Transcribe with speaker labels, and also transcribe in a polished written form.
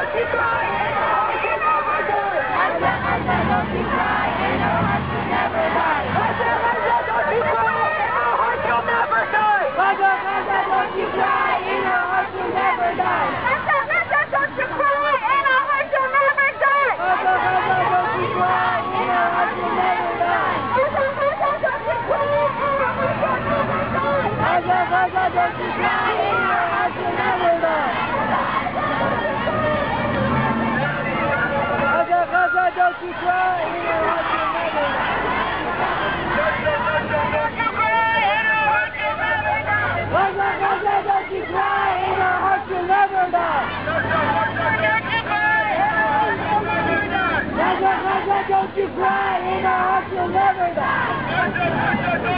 Speaker 1: Don't you cry, in your heart you'll never die. Don't you cry, in your heart you'll never die. Don't you cry, in your heart you'll never die.